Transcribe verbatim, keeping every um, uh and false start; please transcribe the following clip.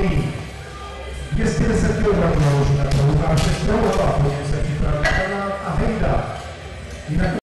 stojí dvě stě deset kilogramů naloží na to, Lukáše Strouhova, po něm se připraví Kanál a Hejda. Jinak